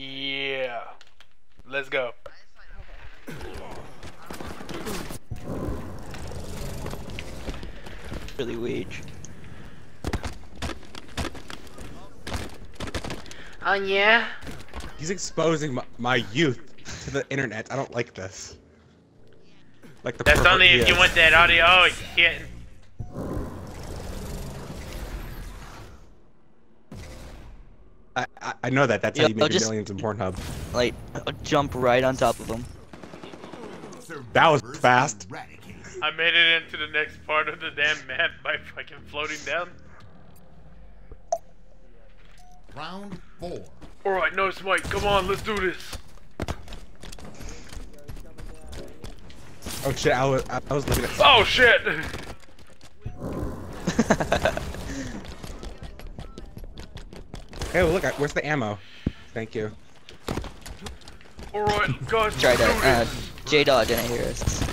Yeah. Let's go. Really wage. Oh yeah? He's exposing my youth to the internet. I don't like this. Like the That's pervert only he if you is. want that audio. Oh shit. I know that. That's how you I'll make your just millions in Pornhub. like I'll jump right on top of him. That was fast. I made it into the next part of the damn map by fucking floating down. Round 4. Alright, no Smite, come on, let's do this. Oh shit! I was looking at. Oh shit! Hey, look! Where's the ammo? Thank you. Alright, guys, Try let's do that. this. J-Dog didn't hear us.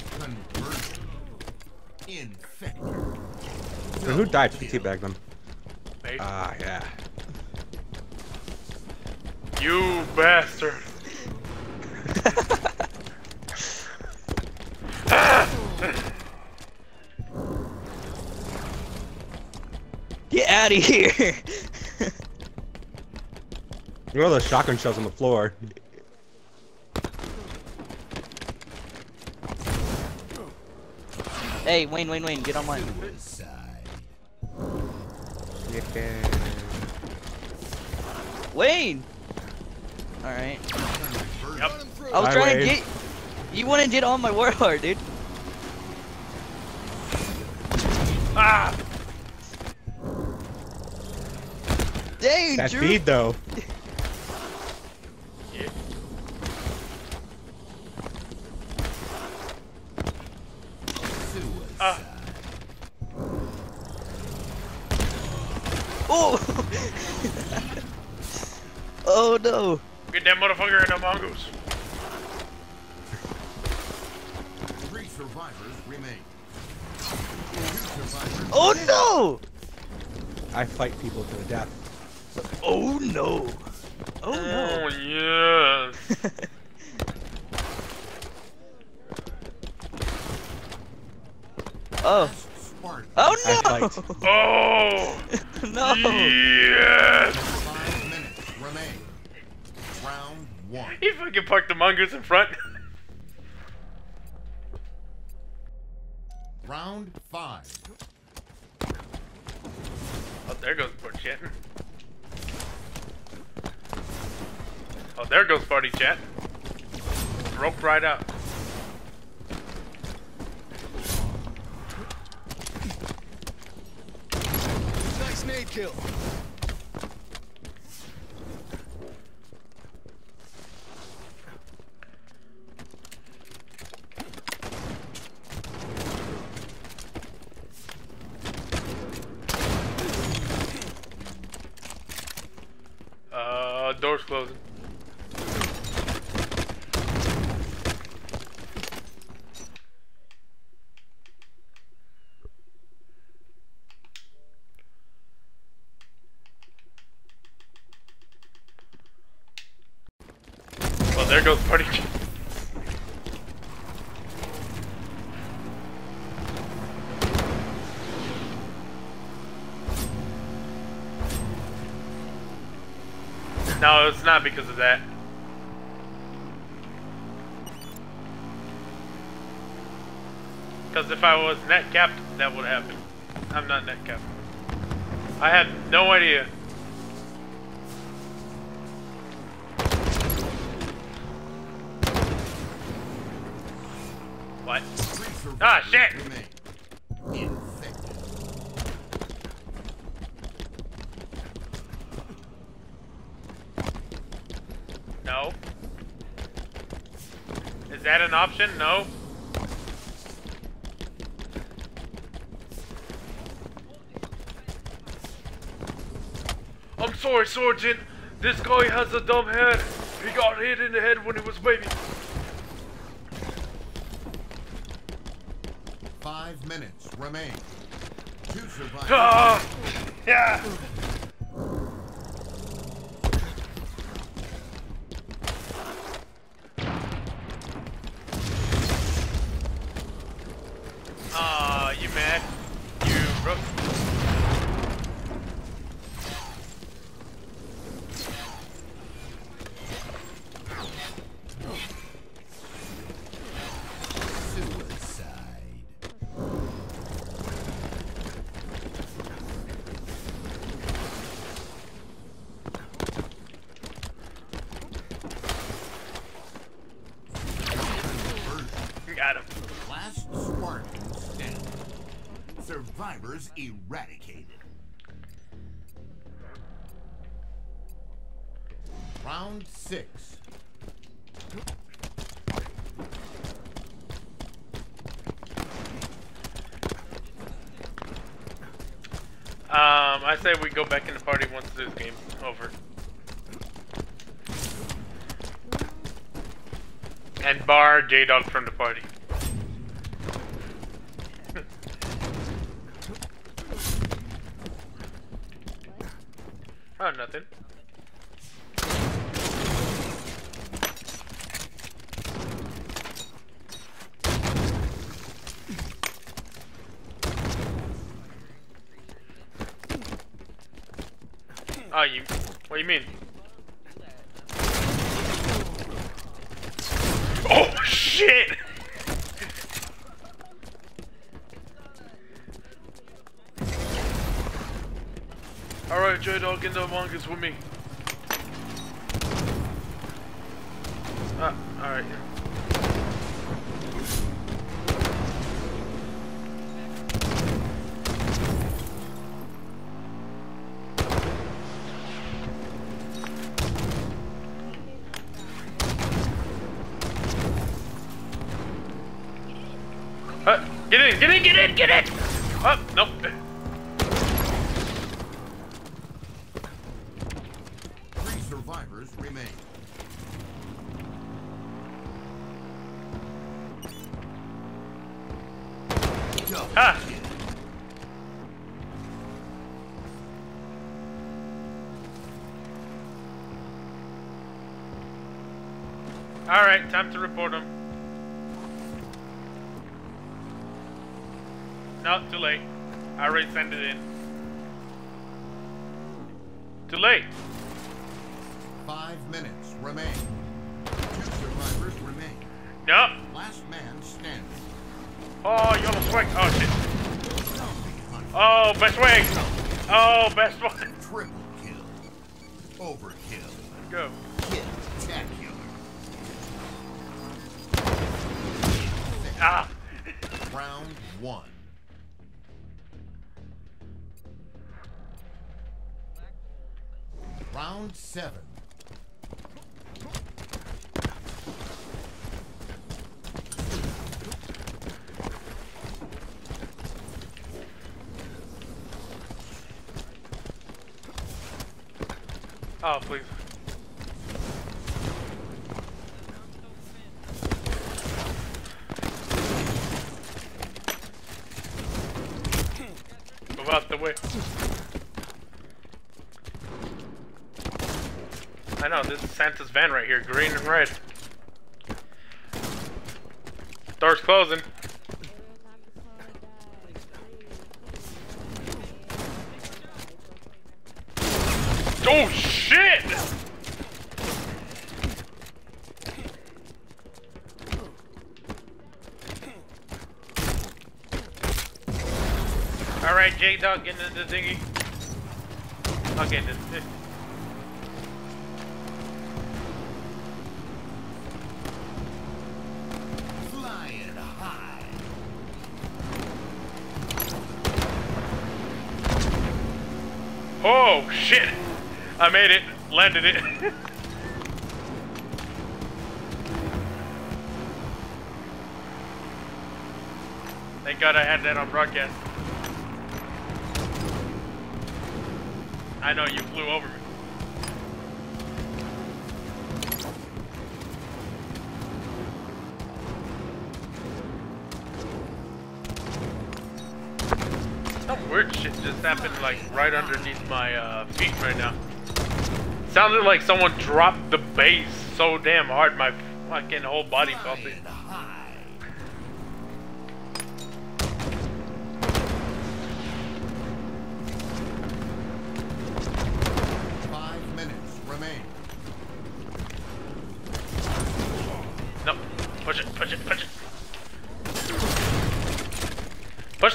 Wait, who died? PT bagged them. Me. Ah, yeah. You bastard. Get out of here! You know those shotgun shells on the floor. Hey, Wayne, get on mine. Yeah. Wayne! Alright. Yep. I was Hi, trying Wayne. to get... You want to get on my warlord, dude. Ah! Dang, That Drew! feed though. Yeah. Ah! Oh! Oh no! Get that motherfucker in the mongoose. 3 survivors remain. 2 survivors Oh no! I fight people to the death. Oh no! Oh no! Oh yes. Oh! Spartan. Oh I no! fight. Oh! No! Yes! 5 minutes remain. Round 1. He fucking parked the mongoose in front. Round 5. Oh, there goes poor chat. Oh, there goes party chat. Roped right out. Nice nade kill. Door's closing. Well, there goes party chat. No, it's not because of that. Because if I was net capped, that would happen. I'm not net capped. I had no idea. What? 3 survivors Ah, shit! remain. Infected. No. Is that an option? No. I'm sorry, Sergeant. This guy has a dumb head. He got hit in the head when he was a baby. 5 minutes remain. 2 survivors. Ah! Yeah! You mad? You broke. Suicide. Got him. Last Spartan standing. Survivors eradicated. Round 6. I say we go back in the party once this game's over. And bar J-Dog from the party. Oh, nothing. Oh, you... What do you mean? Oh, shit! Alright, J-Dog, get the Among Us with me. Alright. Get in, get in, get in, get in! Oh, nope. 3 survivors remain. Ah! Alright, time to report him. No, too late. I already sent it in. Too late. 5 minutes remain. 2 survivors remain. No. Last man standing. Oh, yellow swing. Oh, shit. Zombie hunt. Oh, best swing. Oh, best one. Triple kill. Overkill. Let's go. Spectacular. Ah. Round 1. Round 7. Oh, please. Move out the way. I know, this is Santa's van right here, green and red. Door's closing. Oh shit! Alright, J-Dog, get into the dinghy. I'll get into this. Flying high. Oh shit! I made it, landed it. Thank God I had that on broadcast. I know you flew over me. Some weird shit just happened like right underneath my feet right now. Sounded like someone dropped the bass so damn hard my fucking whole body felt it. Flying high.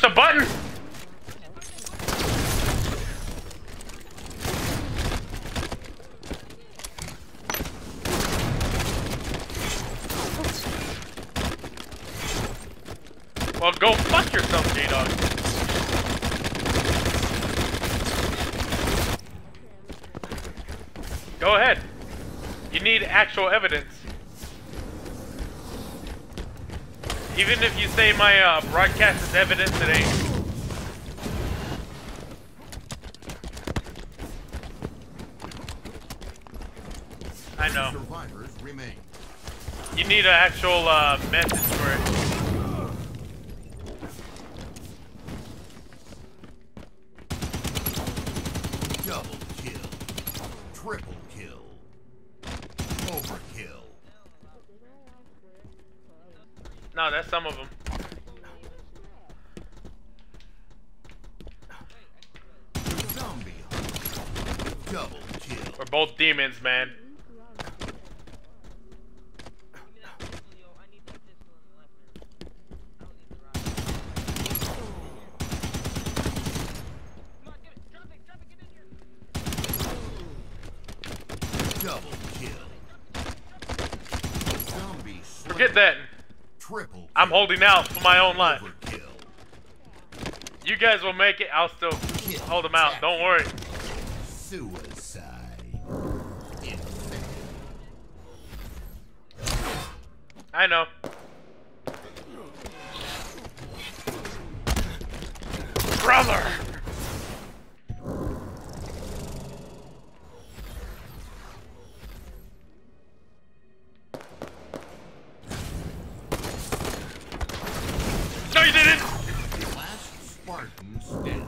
the button! Well, go fuck yourself, J-Dog. Go ahead. You need actual evidence. Even if you say my broadcast is evidence, it ain't. I know. Survivors remain. You need an actual message for it. Double kill. Triple kill. Overkill. No, that's some of them. Zombie hunter. Double kill. We're both demons, man. Double kill. Zombie slayer. Forget that. Triple kill. I'm holding out for my own life. Overkill. You guys will make it. I'll still hold them out. Don't worry. Suicide. Infected. I know. Brother! No, you didn't! Last Spartan standing.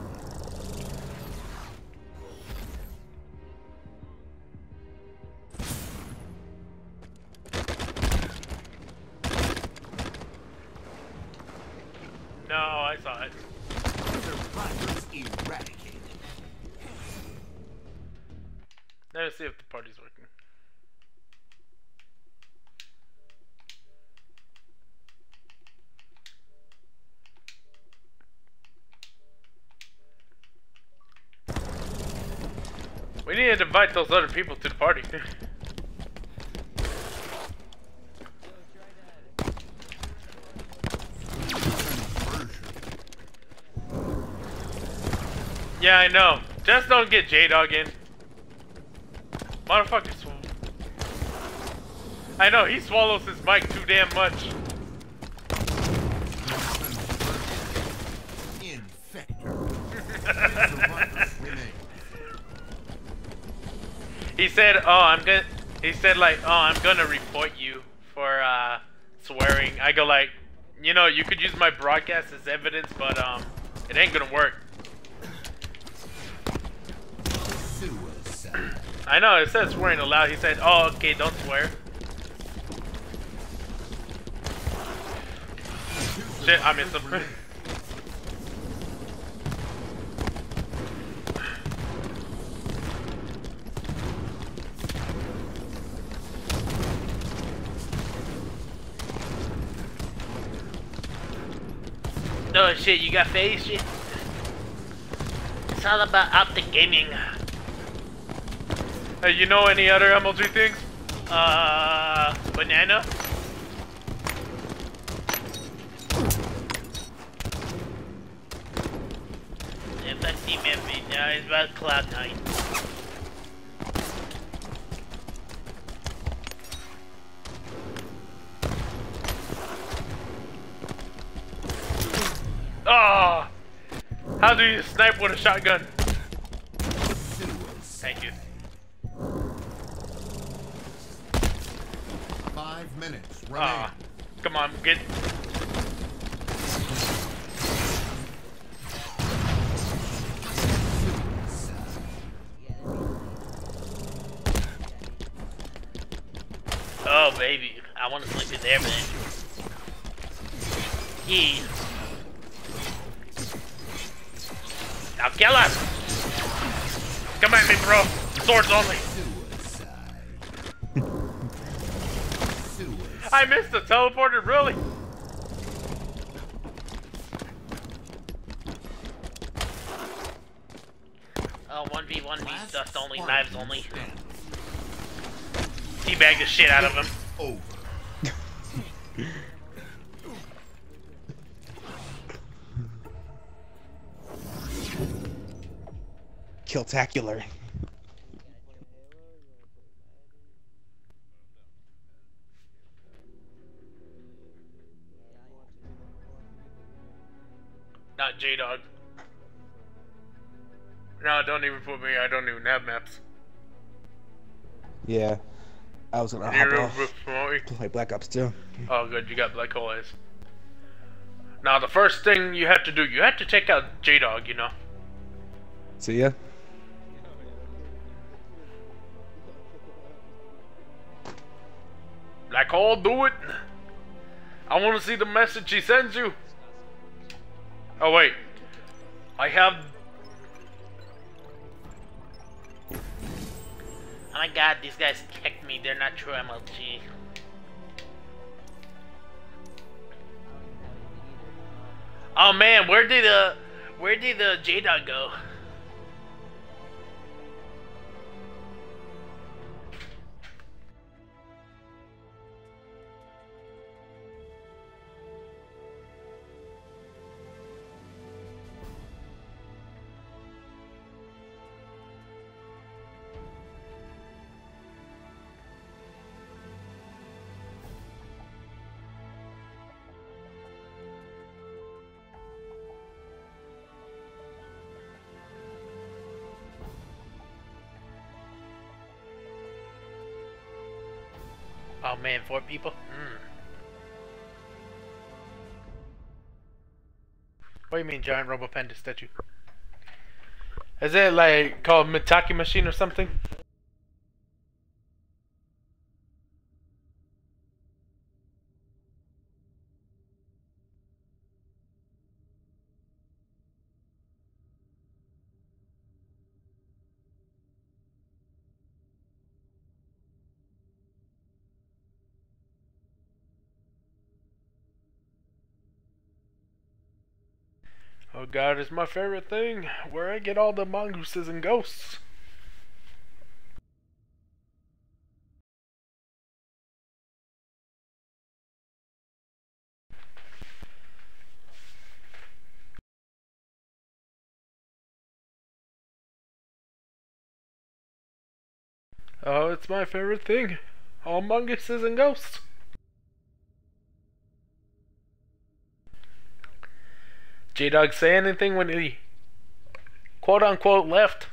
No, I saw it. Survivors eradicated. Let's see if the party's working. We need to invite those other people to the party. Yeah, I know. Just don't get J-Dog in. Motherfucker. I know, he swallows his mic too damn much. Infector. Survivors remain. He said, I'm gonna report you for, swearing. I go like, you know, you could use my broadcast as evidence, but, it ain't gonna work. Suicide. I know, it says swearing allowed. He said, oh, okay, don't swear. Shit, I missed him. Oh shit, you got face shit? It's all about optic gaming. Hey, you know any other MLG things? Banana? If I see me now, it's about Cloud9. Oh! How do you snipe with a shotgun? Thank you. 5 minutes remain. Ah, come on, get. Oh baby, I want to sleep in there, man. Yeah. Now kill us! Come at me, bro. Swords only. I missed the teleporter, really? 1v1 means Last dust only, Spartan knives only. standing. Teabag the shit out of him. Over. Killtacular. Not J-Dog. No, don't even put me. I don't even have maps. Yeah. I was gonna You hop don't off. promote me? Play Black Ops 2. Oh, good. You got black hole eyes. Now, the first thing you have to do, you have to take out J-Dog, you know. See ya. Black hole, do it. I want to see the message he sends you. Oh, wait. I have... Oh my god, these guys kicked me. They're not true MLG. Oh man, where did the J-Dog go? Oh man, 4 people? What do you mean, giant Robo Panda statue? Is it like called Mitaki Machine or something? Oh god, it's my favorite thing, where I get all the mongooses and ghosts. Oh, it's my favorite thing, all mongooses and ghosts. J-Dog say anything when he quote unquote left?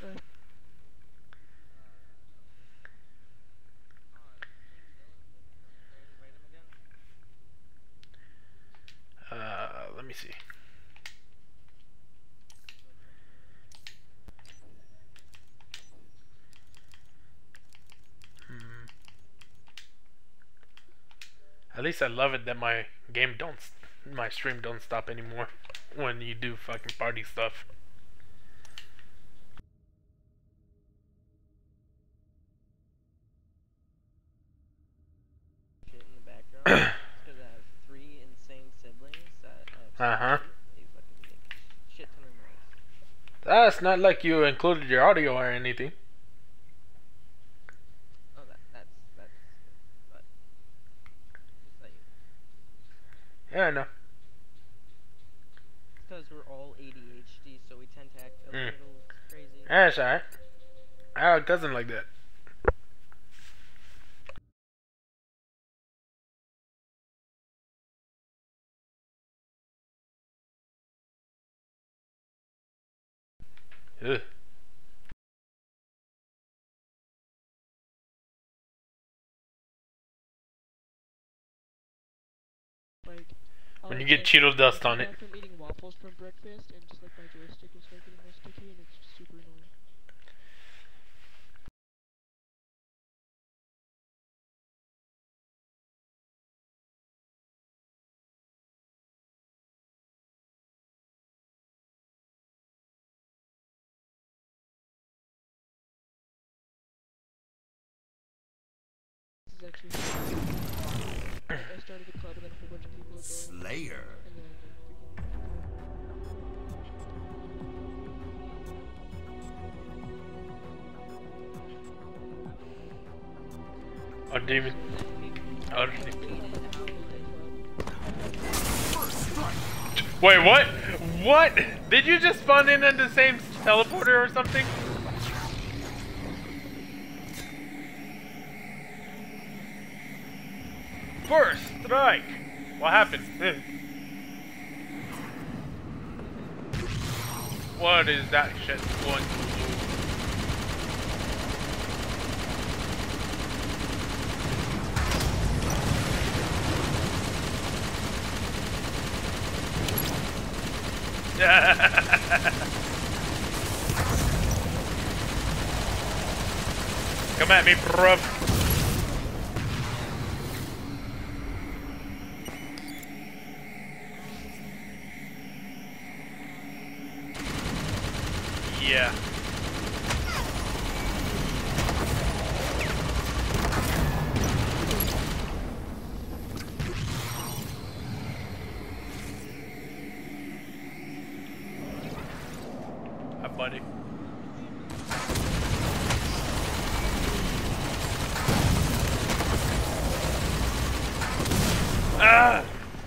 Let me see. At least I love it that my my stream don't stop anymore when you do fucking party stuff. Shit in the background because I have 3 insane siblings that have they fucking make shit ton of noise. That's not like you included your audio or anything. Oh, that's but just like Yeah, I know. because we're all ADHD, so we tend to act a little crazy. That's alright. I have a cousin like that. Ugh. Like, When you get Cheeto dust on it. I'm from eating waffles from breakfast, and just like my joystick will start getting all sticky, and it's just super annoying. This is actually. I started a club, and then a whole bunch of people joined. Slayer. And then freaking Oh, demon. Oh, wait, what? What? Did you just spawn in the same teleporter or something? First strike. What happened? What is that shit going to do? Come at me, bruv. Yeah. Hi, buddy. Ah!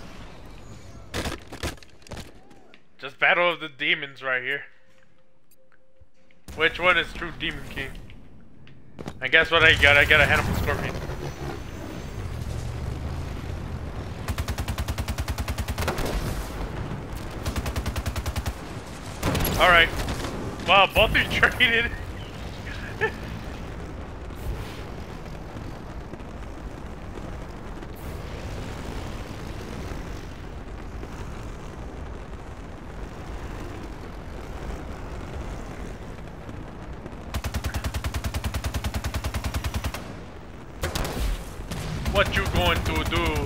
Just battle of the demons right here. Which one is true Demon King? I guess what I got a Hannibal Scorpion. Alright. Wow, both are traded. What you going to do?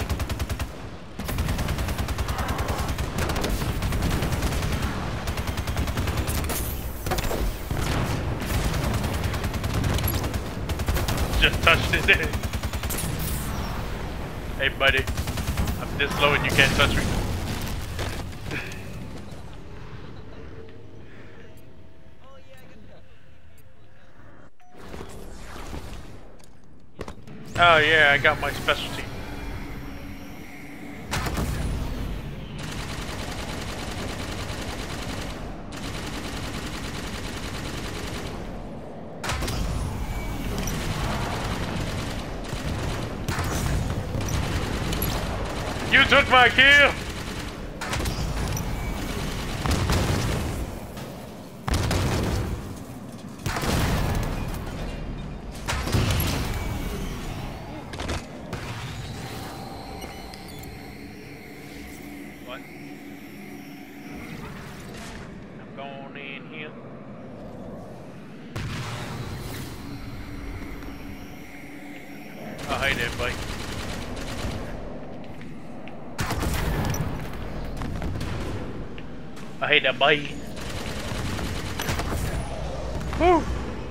Just touched it. Hey buddy, I'm this low and you can't touch me. Oh yeah, I got my specialty. You took my kill! What? I'm going in here. Oh, hey there, buddy. I hate that bite. Woo!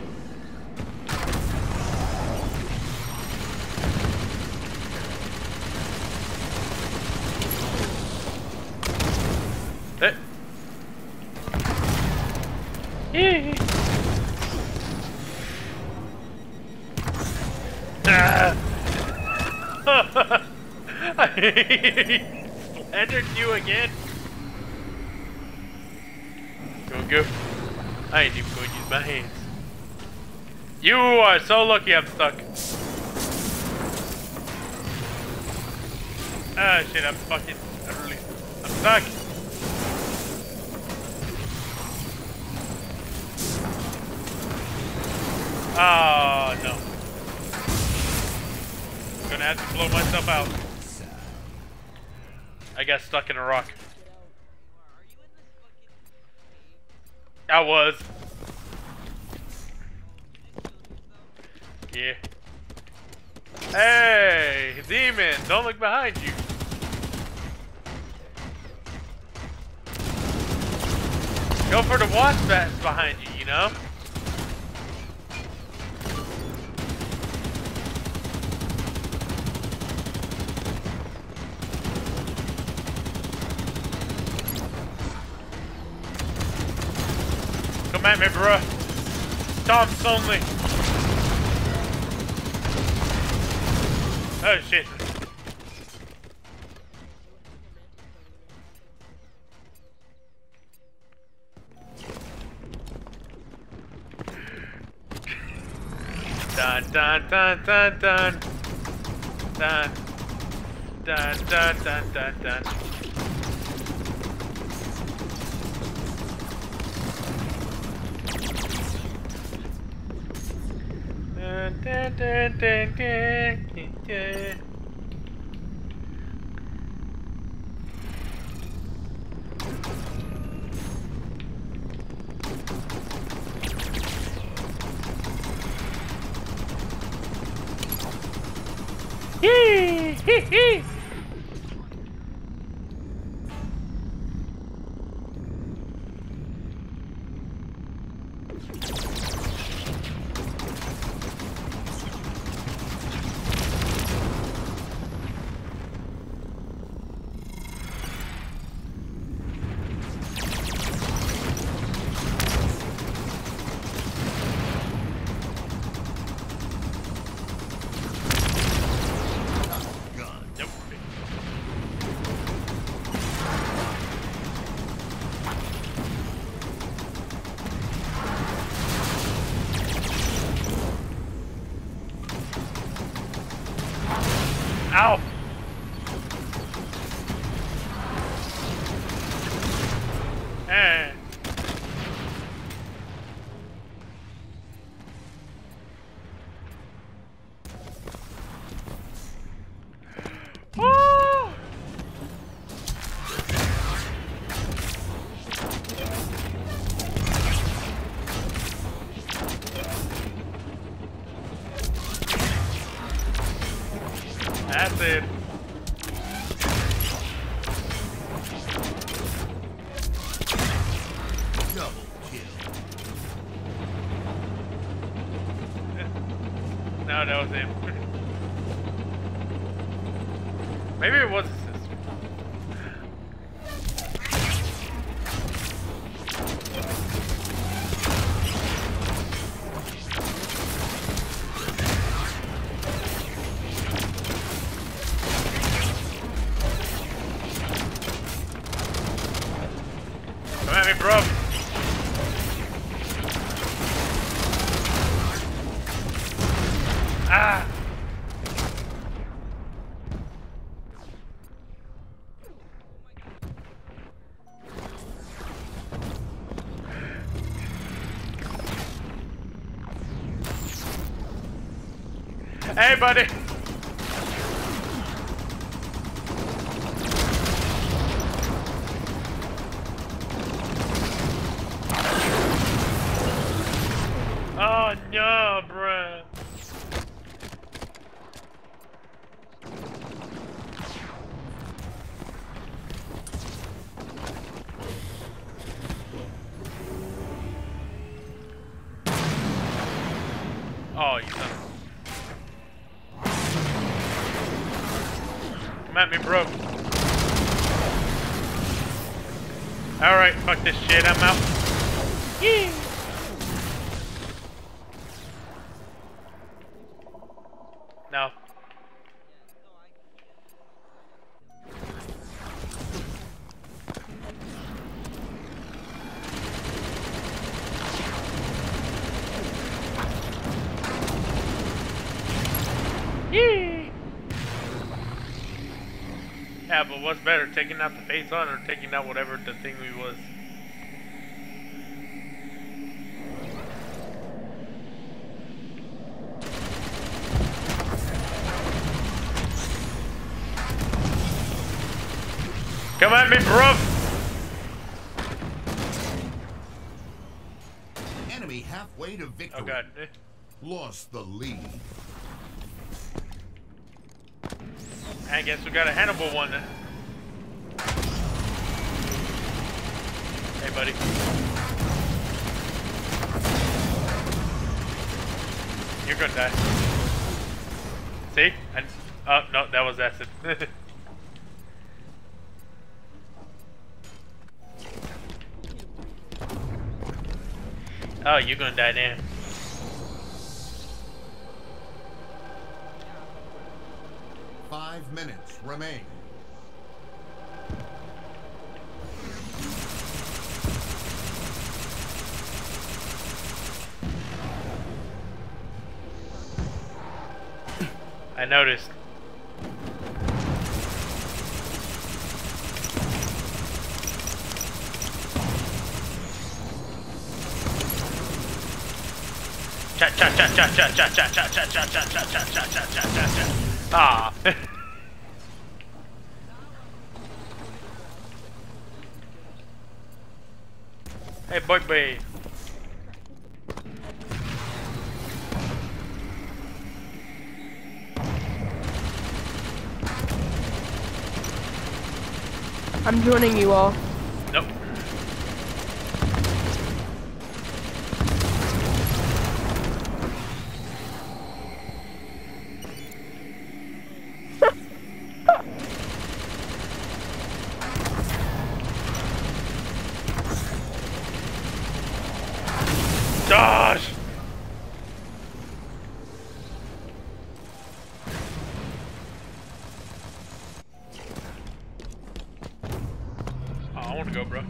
Ah! I slandered you again. Go. I ain't even going to use my hands. You are so lucky I'm stuck. Ah shit, I'm stuck. Oh no. I'm gonna have to blow myself out. I got stuck in a rock. I was. Yeah. Hey, demon, don't look behind you. Go for the wasp that's behind you, you know? Come at me, bruh. Tom's only. Oh shit. Dun dun dun dun dun dun dun dun dun dun dun. Dun dun dun dun dun dun. Hee hee hee. Nope. Ow! Eh. Oh! That's it. Double kill. No, that was him. Maybe it was his sister. Come at me, bro. Ah! Hey, buddy. Oh no, bruh. Oh, you son of a... Come at me, bro. Alright, fuck this shit, I'm out. Yee! No. Yee! Yeah, but what's better, taking out the face on or taking out whatever the thing we was? Come at me, bro! Enemy halfway to victory. Oh god. Lost the lead. I guess we got a Hannibal one then. Hey, buddy. You're gonna die. See? Oh, no, that was acid. Oh, you're gonna die then. 5 minutes remain. I noticed. Chat chat chat chat chat chat chat chat chat chat chat chat chat chat chat chat chat chat. Ah. Hey boy boy. I'm joining you all. Nope. Gosh. Oh, I want to go, bro.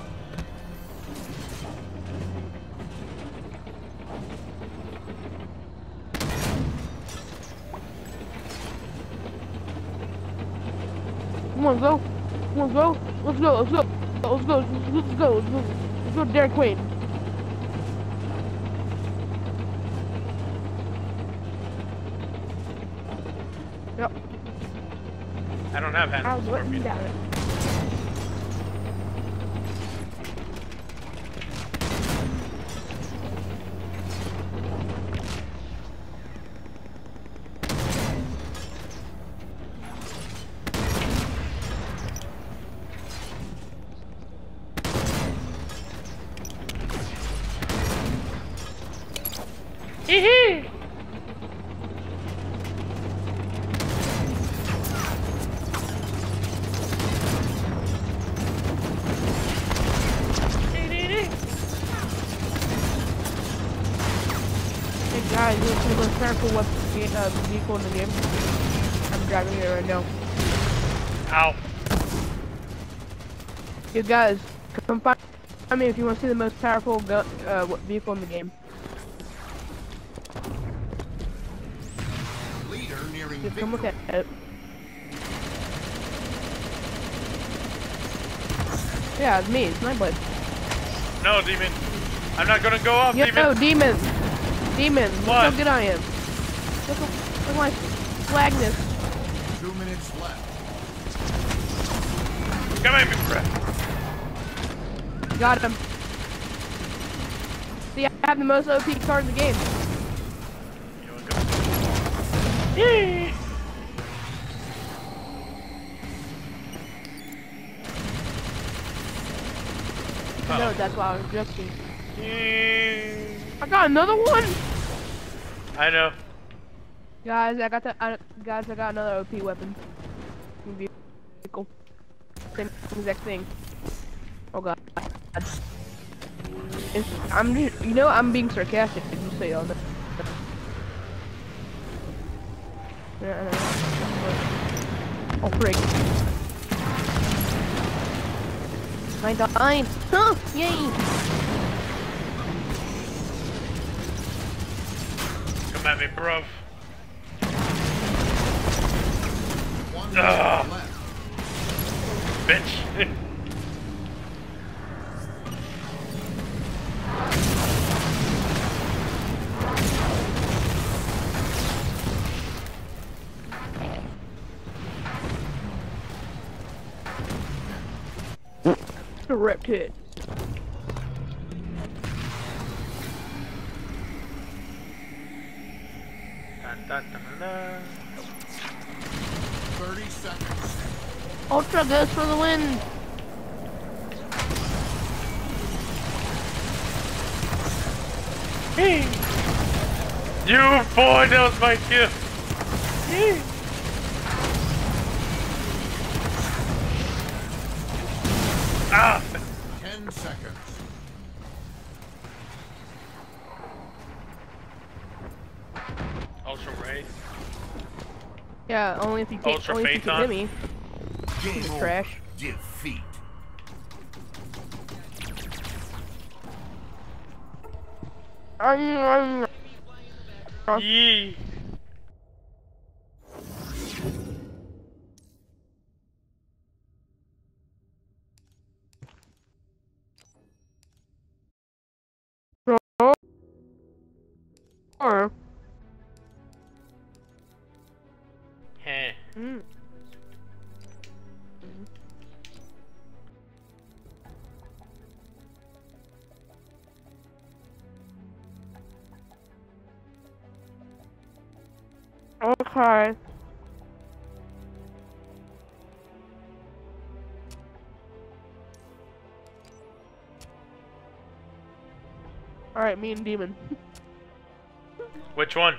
Come on, go. Come on, go. Let's go. Let's go. Let's go. Let's go. Let's go. Let's go, Dairy Queen. Yep. I don't have I hands. was letting you down it. Hee Hey guys, you want to go careful what vehicle in the game? I'm driving it right now. Ow. You guys, come find me if you want to see the most powerful vehicle in the game. Leader nearing Just come look victory. at it. Yeah, it's me. It's Nightblade. No, demon. I'm not gonna go off, Yo, demon. demons! Demons! Look how What? good I am. Look at my flagness. 2 minutes left. Come at me, bro. Got him. See, I have the most OP card in the game. You wanna go? Yee. No, that's why I was joking. Yee. I got another one! I know. Guys, I got another OP weapon. Vehicle. Same exact thing. Oh god. I'm just, you know, I'm being sarcastic, just so y'all know. Oh frick. I died! Huh! Yay! Come at me, bro. 1 Ah. minute left. Bitch. Direct hit. Dun, dun, dun, dun. 30 seconds. Ultra goes for the win! You boy, that was my kill. Ah! 10 seconds. Ultra raid. Yeah, only if you can't, Ultra only if you can hit Phaeton. me. Game Piece of over. trash. Defeat. Yee. Or, Heh. mm. Okay. Alright, me and Demon. Which one?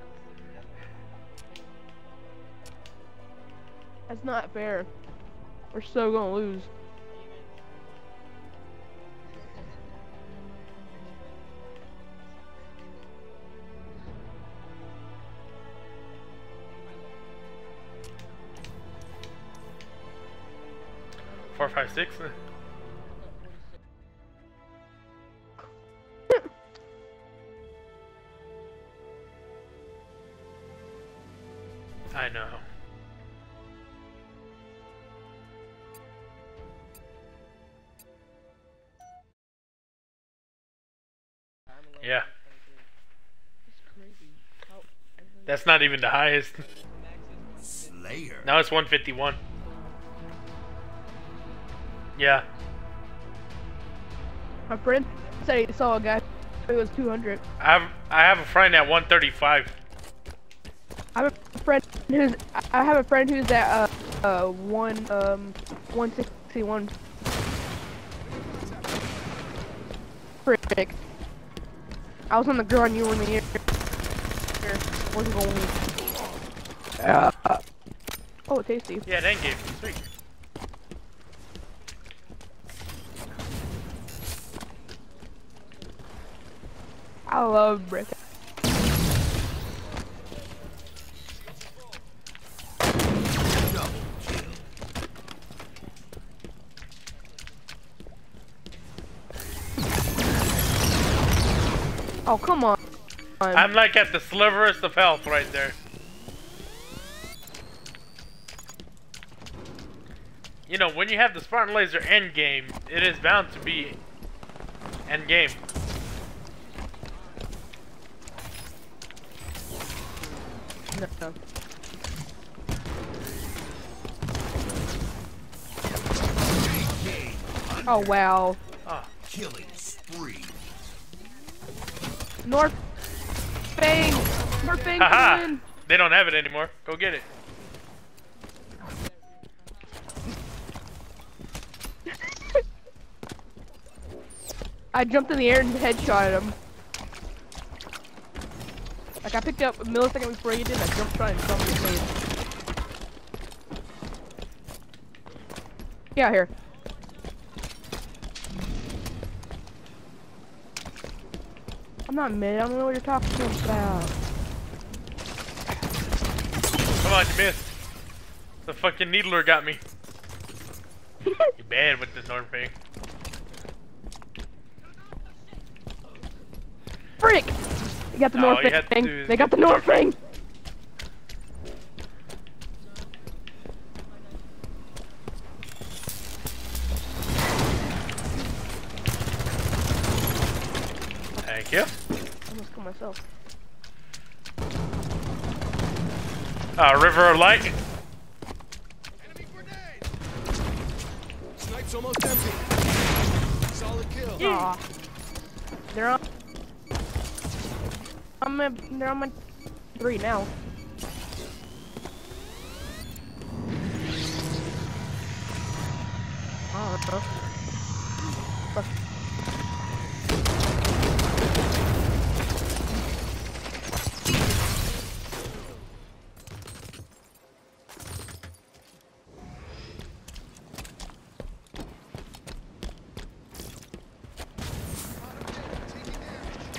That's not fair. We're so gonna lose. Four, five, six. I know. Yeah, It's crazy. How everything- that's not even the highest. Slayer. Now it's 151. Yeah. My friend said he saw a guy who was 200. I have a friend at 135. I have a friend who's at 161. Frick. I was on the ground, you were in the air. Wasn't going. Oh, tasty. Yeah, that game. Sweet. I love brick. Double kill. Oh, come on. I'm like at the sliverest of health right there. You know, when you have the Spartan Laser end game, it is bound to be end game. No. Oh, wow. Oh, Killing spree. North Fang! North Fang, haha! come in! They don't have it anymore. Go get it. I jumped in the air and headshotted him. Like, I picked up a millisecond before he did, I jumped shot and shot him in the face. Get out here. I'm not mid, I don't know what you're talking about. Come on, you missed. The fucking needler got me. You bad with the North thing. Frick! They got the No, North you had to Fang. do- They got the North Fang. Thank you. Almost killed myself. River of Light. Enemy grenade! Snipe's almost empty. Solid kill. Aw. They're on. They're on my 3 now. I don't know. Fuck.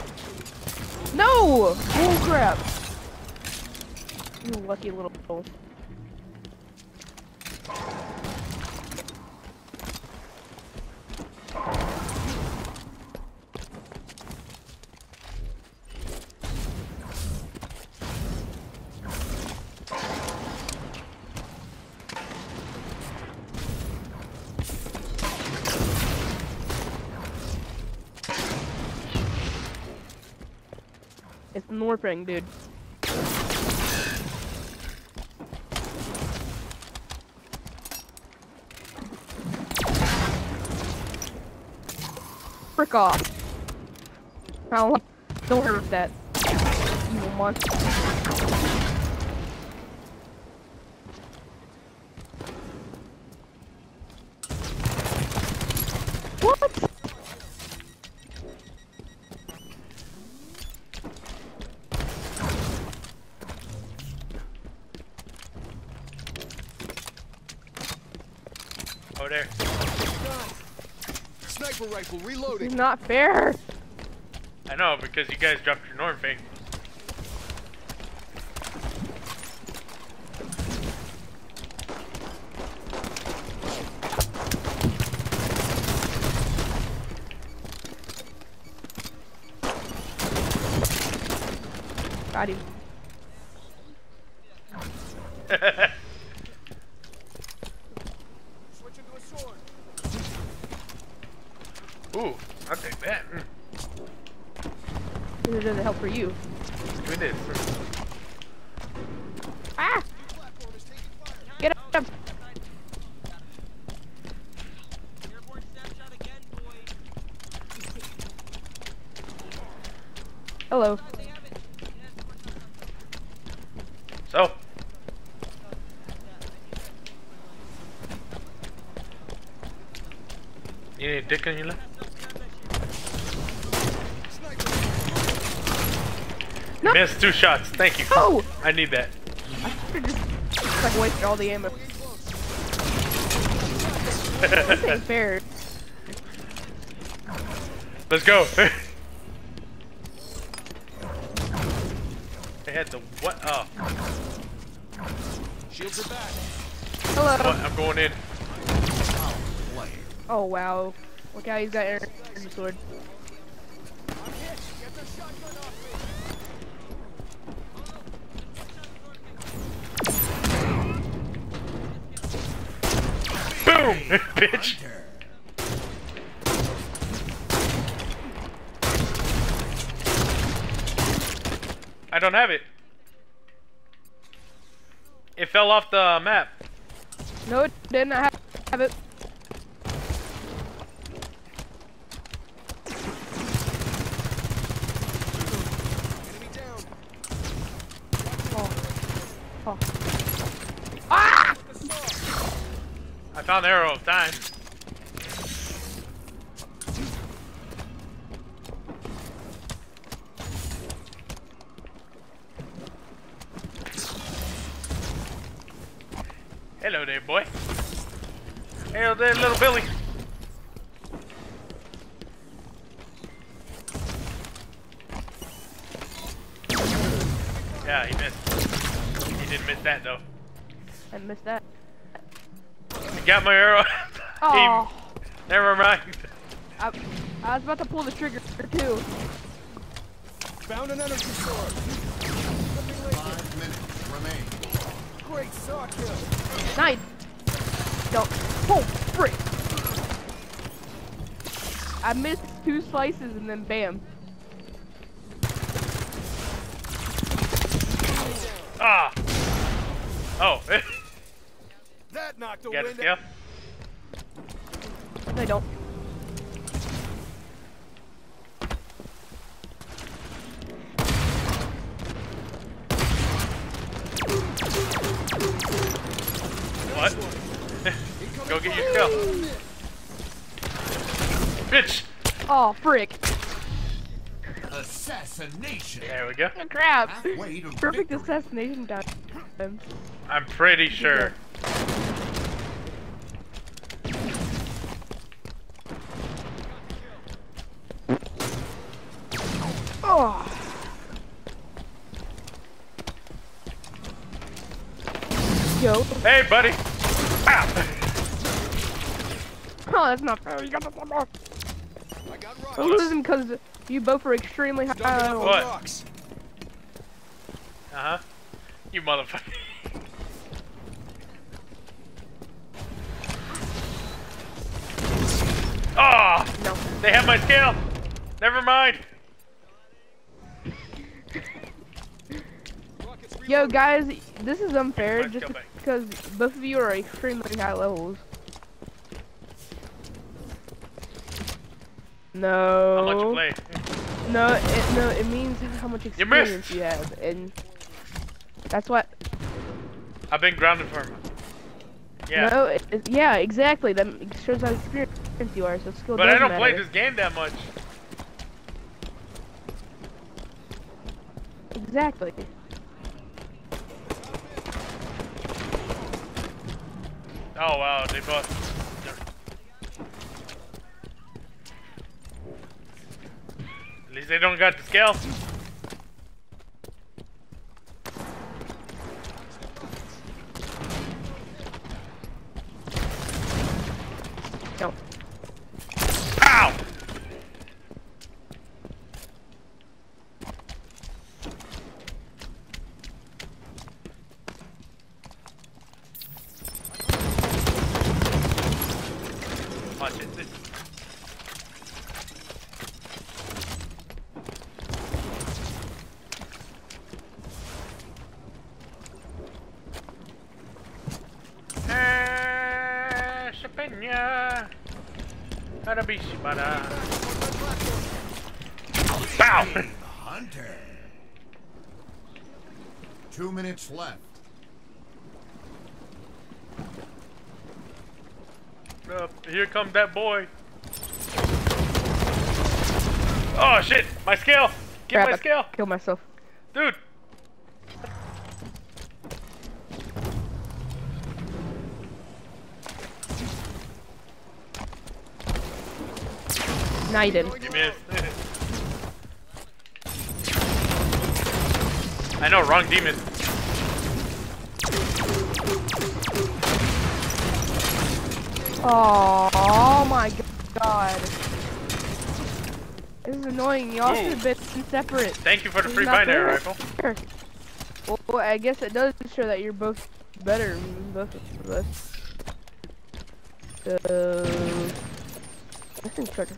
No! Oh crap! You lucky little. It's Norping, dude. Frick off. Don't hurt that. Evil monster. What? Oh, there. Sniper rifle This reloading. is not fair. I know, because you guys dropped your norm thing. Got him. Switching to a sword. Ooh, I'll take that. This doesn't help for you. Do this. Ah! Platform is taking fire. Get him! Hello. So. You need a dick on your lip? No. Missed 2 shots. Thank you. Oh! I need that. I should've just like wasted all the ammo. This ain't fair. Let's go. They had the what? Oh, Shields are back. Hello. what? I'm going in. Oh wow. Look how he's got energy sword. I'm hit. Get the shotgun off me. Boom, bitch. I don't have it. It fell off the map. No, it didn't. I have it. Enemy down. Oh. Oh. Ah! I found the arrow of time. Hello there, boy. Hello there, little Billy. Yeah, he missed. He didn't miss that though. I missed that. I got my arrow. Oh. Never mind. I was about to pull the trigger too. Found an energy sword. Flipping laser. 5 minutes remain. Great saw kill. Nice. No. Oh, frick. I missed 2 slices and then bam. Ah. Oh. That knocked the Got a wind. scale? I don't. What? Go get your scale. Bitch. Oh, frick. Assassination. There we go. Oh, crap. Halfway to Perfect victory. assassination time. I'm pretty sure. Oh. Yo. Hey, buddy. Ow. Oh, that's not fair. You got the more. I got I'm rockets. losing because you both are extremely high. Dumping up on What? rocks. Uh-huh. You motherfucker. Oh, No. they have my scale. Never mind. Yo, guys, this is unfair Let's just go back. because both of you are extremely high levels. No. How much you play? No, it means how much You missed. experience you have, and that's what. I've been grounded for a month. Yeah. No, yeah, exactly. That shows how experienced you are. So skill But I doesn't don't play matter. this game that much. Exactly. Oh wow, they both. At least they don't got the scale. No. Ow! Watch it. Shapenya. Arabishibara. Bow! Hunter. 2 minutes left. Here comes that boy. Oh shit! My scale! Get Crap, my I scale! Kill myself. Dude! Nah, you didn't. You missed. I know, wrong demon. Oh my god. This is annoying. Y'all should have been separate. Thank you for the It's free not binary fair. rifle. Well, I guess it does show that you're both better than both of us. So... This thing's charging.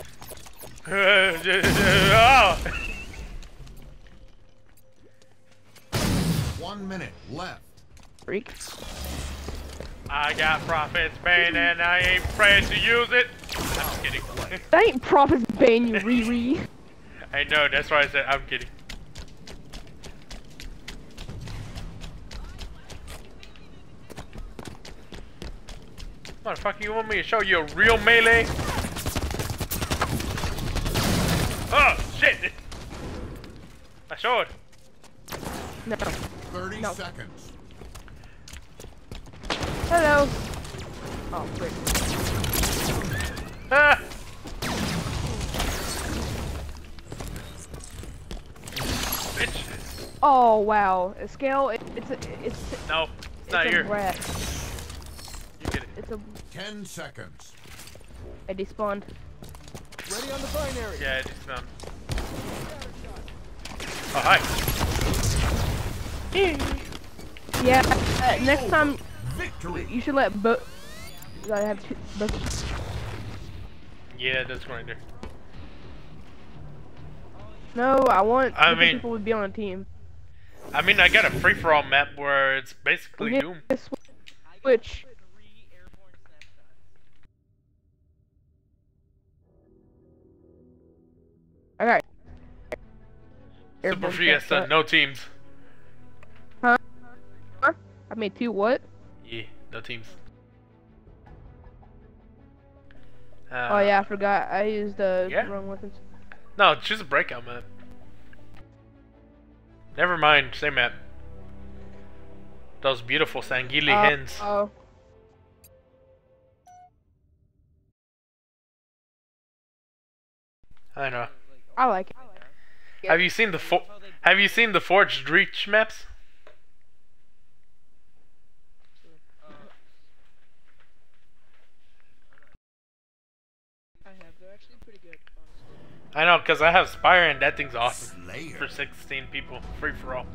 Oh! 1 minute left. Freak. I got Prophet's Bane and I ain't afraid to use it. I'm just kidding. That ain't Prophet's Bane, you Riri. I know, that's why I said I'm kidding. Motherfucker, you want me to show you a real melee? Oh, shit! I showed. No. 30 No. seconds. Hello. Oh, frick. Ah! Bitch. Oh, wow. A scale, it's No, it's not a here. rat. You get it. It's a... 10 seconds. I despawned. Ready on the binary. Yeah, it is not. Oh, hi. Yeah, next time Victory. you should let both... I have two... both... Yeah, that's right there. No, I want I different mean- people to be on a team. I mean, I got a free-for-all map where it's basically We need Doom. to switch. Alright. Super Airborne Fiesta, snapshot. no teams. I made two what? Yeah, no teams. Oh yeah, I forgot. I used the yeah? wrong weapons. No, choose a breakout map. Never mind, same map. Those beautiful Sangili hens. Oh. I know. I like it. Yeah. Have you seen the Forged Reach maps? I have. They're actually pretty good, honestly. I know, cause I have Spire and that thing's awesome Slayer. for 16 people, free for all.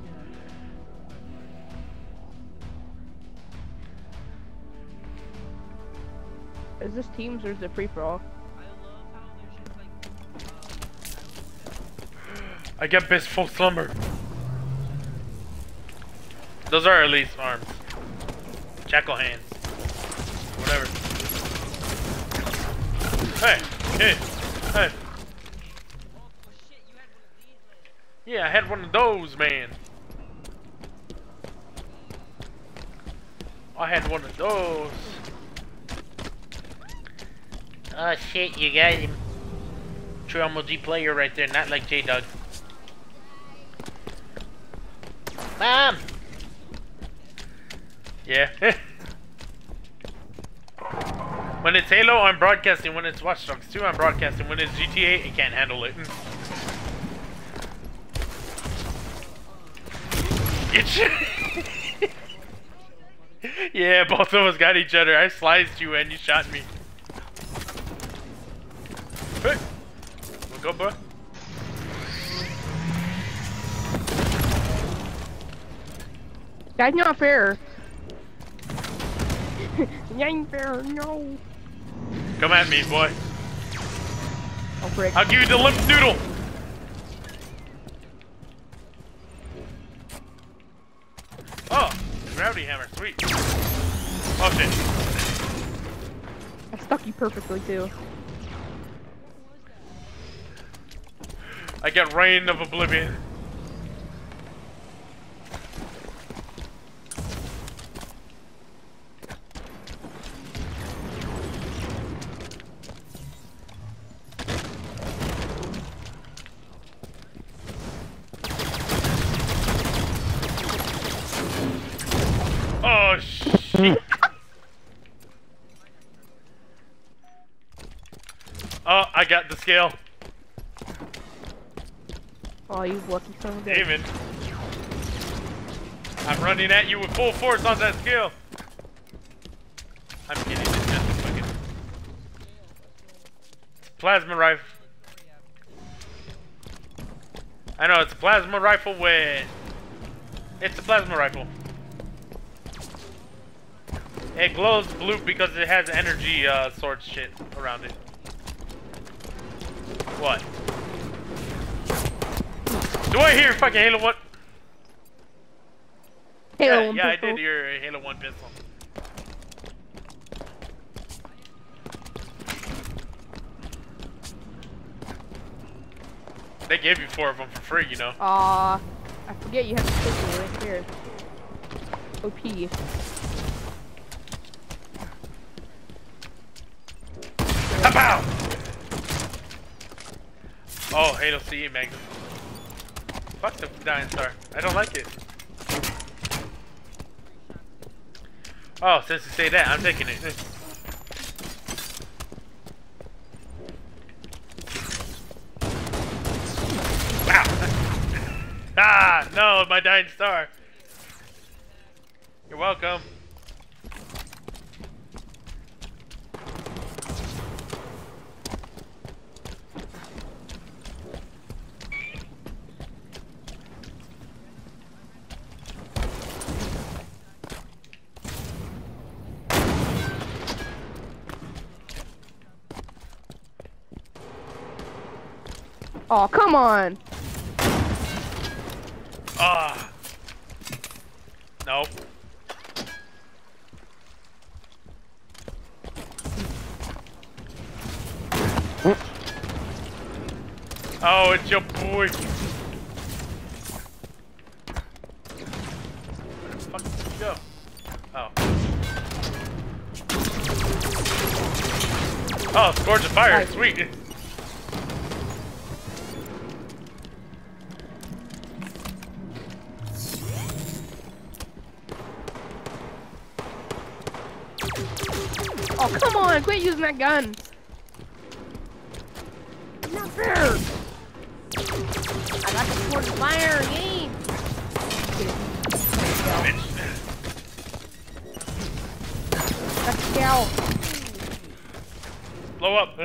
Is this teams or is it free for all? I love how there's just like. I get best full slumber. Those are Elise arms. Jackal hands. Whatever. Hey, hey, hey. Yeah, I had one of those, man. I had one of those. Oh shit, you got him. True MLG player right there, not like J-Dog. Mom! Yeah. When it's Halo, I'm broadcasting. When it's Watch Dogs 2, I'm broadcasting. When it's GTA, it can't handle it. Get shit. Yeah, both of us got each other. I sliced you and you shot me. Hey. We'll go, bro. That's not fair. It ain't fair, no. Come at me, boy. Oh, frick. I'll give you the limp noodle. Oh, gravity hammer, sweet. Oh shit. I stuck you perfectly, too. I get Rain of Oblivion. Oh shit. Oh, I got the scale. Oh, you lucky son of a bitch. David. I'm running at you with full force on that scale. I'm kidding, it's just a fucking plasma rifle. I know, it's a plasma rifle with... It's a plasma rifle. It glows blue because it has energy sword shit around it. What? Do I hear fucking Halo 1? Halo 1 yeah, I pistol. did hear a Halo 1 pistol. They gave you 4 of them for free, you know. I forget you have the pistol right here. OP. Pow! Oh, Halo CE Magnum. Fuck the Dying Star. I don't like it. Oh, since you say that, I'm taking it. Wow! Ah, no, my Dying Star. You're welcome. Oh, come on! Ah. Nope. Oh, it's your boy. Where the fuck did you go? Oh. Oh, Scourge of Fire, Right. sweet. Oh, come on! Quit using that gun! It's not fair! I got the Scourge of Fire game! Bitch. That's Scout. Blow up.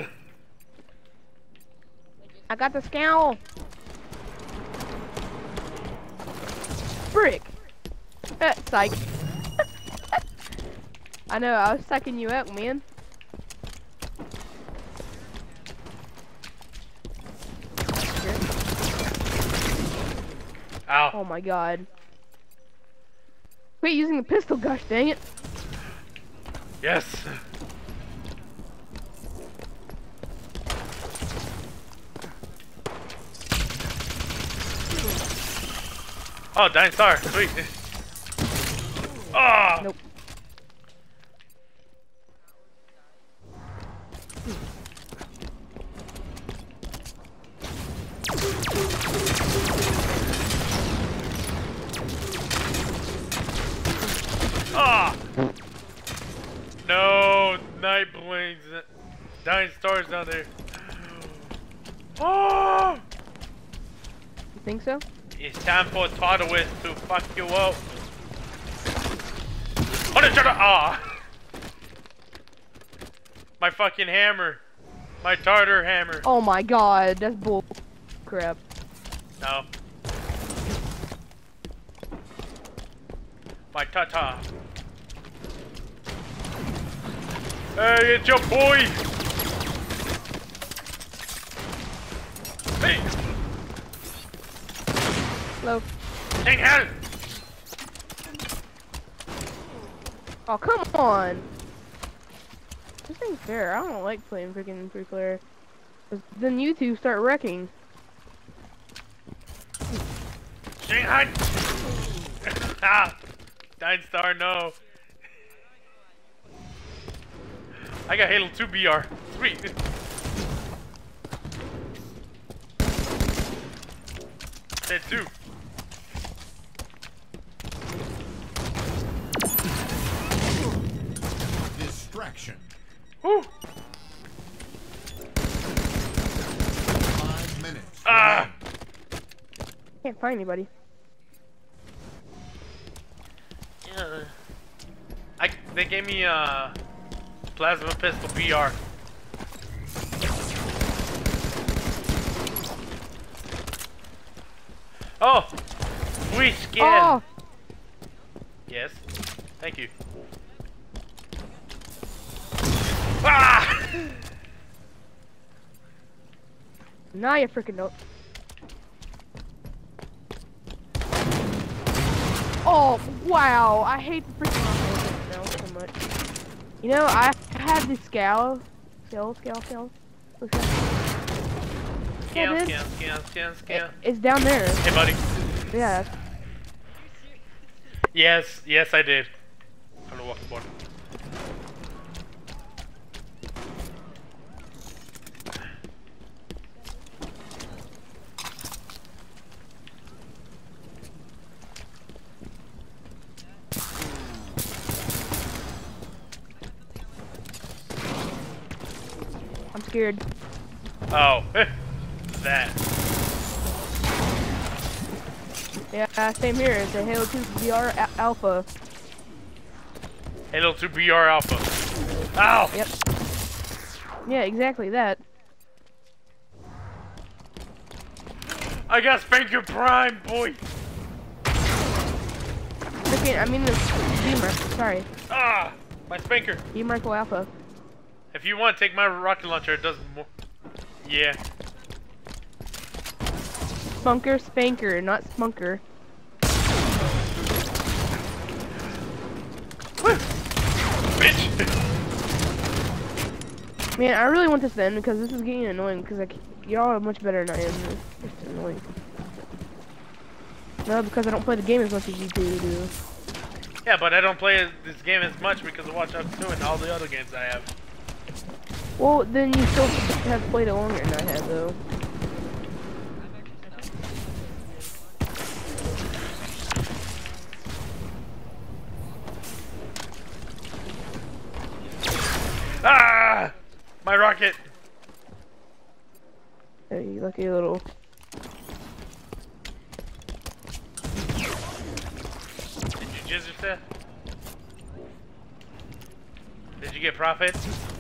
I got the scowl. Frick. Psych. I know, I was psyching you out, man. Ow. Oh my god. Quit using the pistol, gosh dang it. Yes. Oh, Dying Star. Sweet. Oh. Nope. Ah! No, Night Blades. Dying Stars down there. Oh! You think so? It's time for Tartarus to fuck you up. Oh, the Tartar! Ah! My fucking hammer. My Tartar hammer. Oh my god, that's bull crap. No. My Tata. Hey, it's your boy! Hey! Hello. Dang hell! Oh, come on. This ain't fair. I don't like playing freaking 3-player. 'Cause then you two start wrecking. Shanghai! Ah! Dying Star, no. I got Halo 2 BR. Sweet. Dead 2. Distraction. Woo! 5 minutes. Ah! Can't find anybody. Yeah. They gave me a plasma pistol BR. Oh, sweet skin. Oh! Yes, thank you. Ah! Now you freaking know. Oh, wow. I hate the freaking now so much. You know, I had this Scal. Scale. It's down there. Hey, buddy. Yeah. Yes, I did. I'm gonna walk the board. I'm scared. Oh, that. Yeah, same here. It's a Halo 2 VR Alpha. Halo 2 BR Alpha. Ow! Yep. Yeah, exactly that. I got Spanker Prime, boy! Freaking, I mean the Beamer. Sorry. Ah! My Spanker. Beamer Rifle Alpha. If you want, take my rocket launcher. It does more. Yeah. Spunker Spanker, not Spunker. Bitch! Man, I really want this to end because this is getting annoying because y'all are much better than I am. It's just annoying. No, because I don't play the game as much as you two do. Yeah, but I don't play this game as much because of Watch Dogs 2 and all the other games I have. Well, then you still have played it longer than I have, though. Ah! My rocket! Hey, you lucky little. Did you jizz yourself? Did you get profit?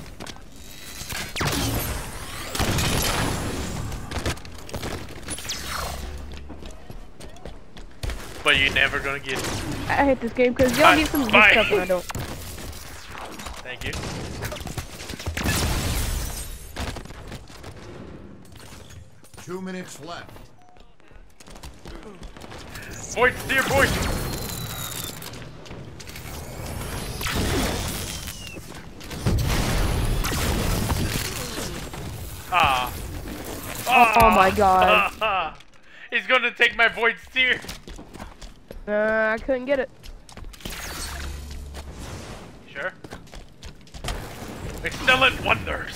But you're never gonna get it. I hate this game because y'all Bye. get some good Bye. stuff and I don't. Thank you. Two minutes left. Void steer, void. Ah. Oh my god. He's gonna take my void steer. I couldn't get it. Sure. Excellent wonders.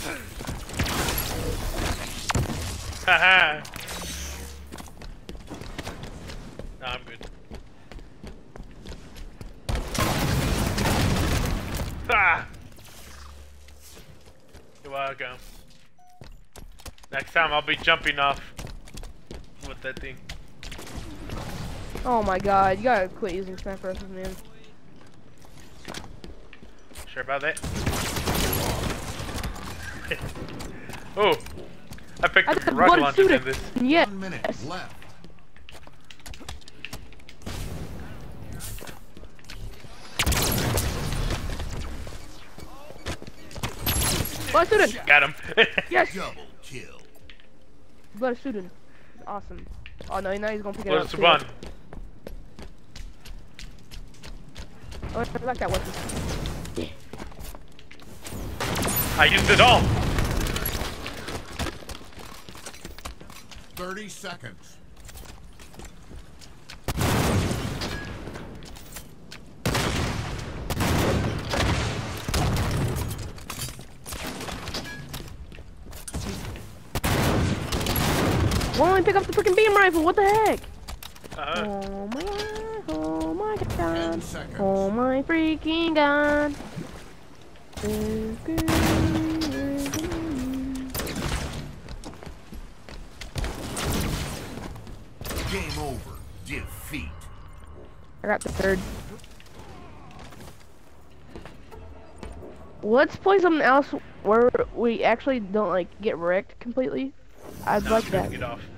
Haha. No, I'm good. Ah. You're welcome. Next time I'll be jumping off with that thing. Oh my god, you gotta quit using sniper rifles, man. Sure about that? Oh, I picked I up got the the rocket blood launcher shooter. in this. Yeah. 1 minute left. Blood student. Got him. Yes. Double kill. Blood student. Awesome. Oh no, now he's gonna pick it Where's up. the too. one? Oh, I like that weapon. I used it all. 30 seconds. Why don't we pick up the freaking beam rifle? What the heck? Uh-huh. Oh my 10 god. seconds. Oh my freaking god. Game over. Defeat. I got the third. Let's play something else where we actually don't like get wrecked completely. I'd No, like I'm gonna that. get off.